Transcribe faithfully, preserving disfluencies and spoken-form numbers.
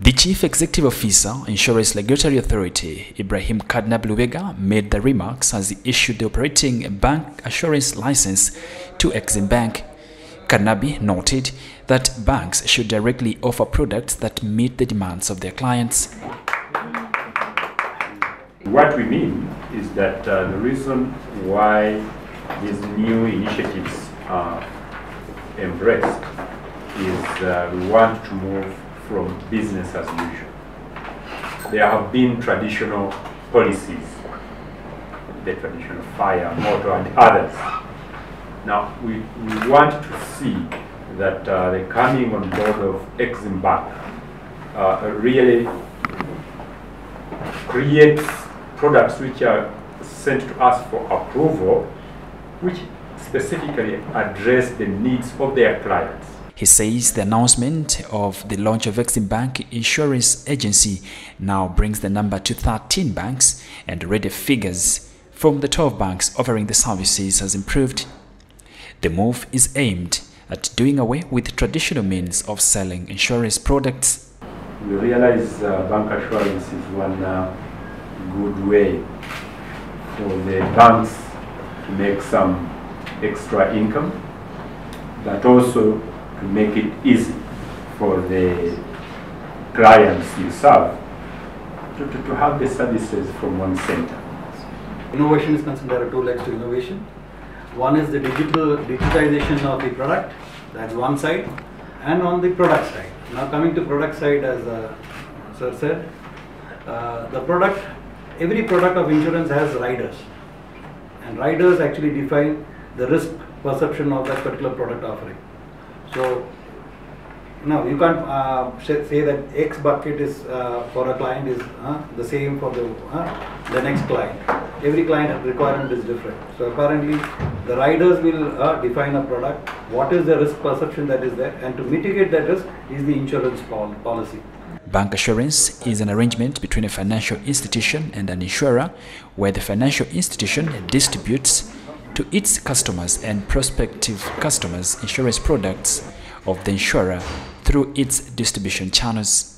The Chief Executive Officer, Insurance Regulatory Authority, Ibrahim Kadnab Luwega, made the remarks as he issued the operating Bancassurance license to EXIM Bank. Kadnabi noted that banks should directly offer products that meet the demands of their clients. What we mean is that uh, the reason why these new initiatives are embraced is uh, we want to move from business as usual. There have been traditional policies, the traditional fire, motor, and others. Now, we, we want to see that uh, the coming on board of EXIM Bank uh, really creates products which are sent to us for approval, which specifically address the needs of their clients. He says the announcement of the launch of EXIM Bank Insurance Agency now brings the number to thirteen banks, and already figures from the twelve banks offering the services has improved. The move is aimed at doing away with traditional means of selling insurance products. We realize uh, bancassurance is one uh, good way for the banks to make some extra income, but also to make it easy for the clients you serve to, to, to have the services from one center. Innovation is concerned, there are two legs to innovation. One is the digital digitization of the product, that's one side, and on the product side. Now coming to product side, as uh, Sir said, uh, the product, every product of insurance has riders, and riders actually define the risk perception of that particular product offering. So now you can't uh, say that X bucket is uh, for a client is uh, the same for the uh, the next client. Every client requirement is different. So apparently the riders will uh, define a product, what is the risk perception that is there, and to mitigate that risk is the insurance pol policy. Bancassurance is an arrangement between a financial institution and an insurer, where the financial institution distributes to its customers and prospective customers insurance products of the insurer through its distribution channels.